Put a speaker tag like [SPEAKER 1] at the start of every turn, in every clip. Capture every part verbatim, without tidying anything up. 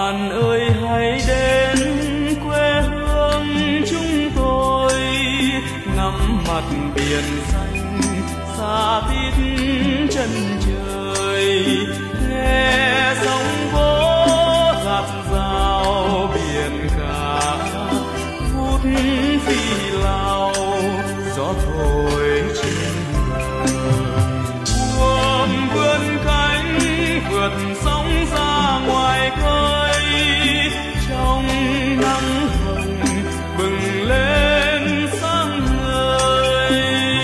[SPEAKER 1] Bạn ơi hãy đến quê hương chúng tôi, ngắm mặt biển xanh xa tít chân trời, nghe sóng vỗ giạt rào biển cả, phút phi lao gió thổi trên bờ. Buồm vươn cánh vượt sóng ra ngoài khơi, trong nắng hồng bừng lên sáng ngời.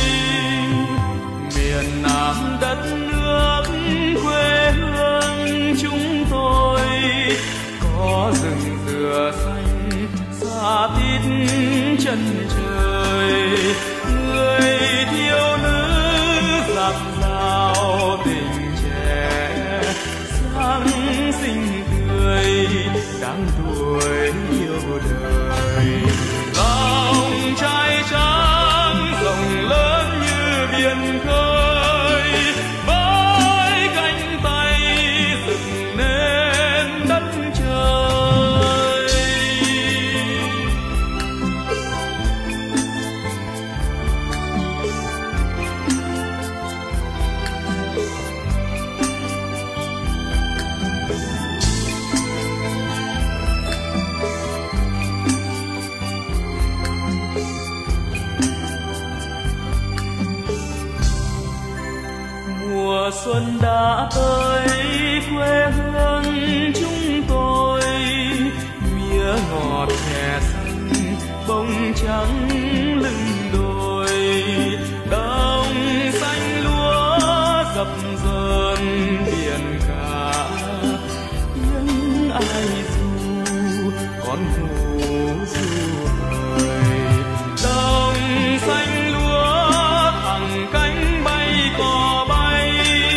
[SPEAKER 1] Miền Nam đất nước quê hương chúng tôi, có rừng dừa xanh xa tít chân trời. Người thiếu nữ dạt dào tình trẻ, sáng xinh tươi đáng tuổi yêu đời. Lòng trai trắng rộng lớn như biển khơi, với cánh tay dựng nên đất trời. Mùa xuân đã tới quê hương chúng tôi, mía ngọt chè xanh bông trắng lưng đồi, đồng xanh lúa dập dờn biển cả. Tiếng ai ru con hồ ru hời, đồng xanh lúa thẳng cánh bay cò bay,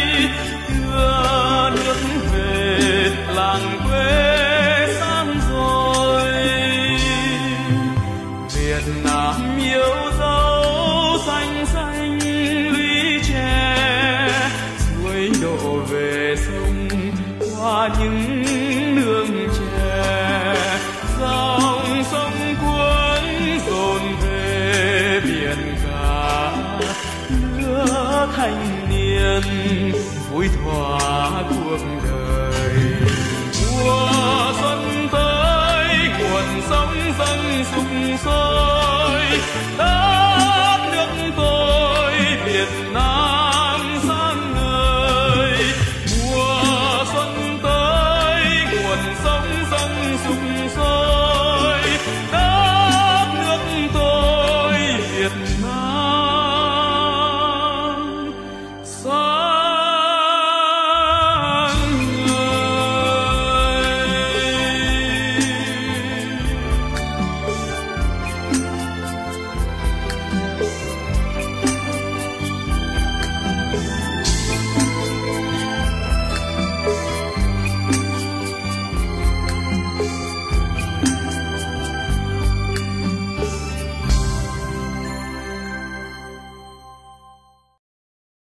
[SPEAKER 1] đưa nước về làng quê sáng rồi. Việt Nam yêu dấu xanh xanh lũy tre, suối đổ về sông qua những nương chè. Dòng sông cuốn dồn về biển cả, lứa thanh niên vui thỏa cuộc đời. Mùa xuân tới nguồn sông dâng sục sôi, đất nước tôi Việt Nam